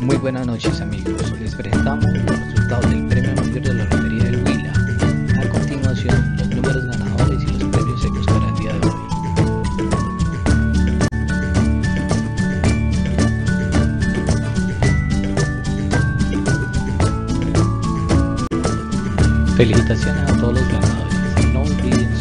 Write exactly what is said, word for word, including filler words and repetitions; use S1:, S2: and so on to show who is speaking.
S1: Muy buenas noches amigos, les presentamos los resultados del premio mayor de la Lotería del Huila. A continuación, los números ganadores y los premios secos para el día de hoy. Felicitaciones a todos los ganadores, no olviden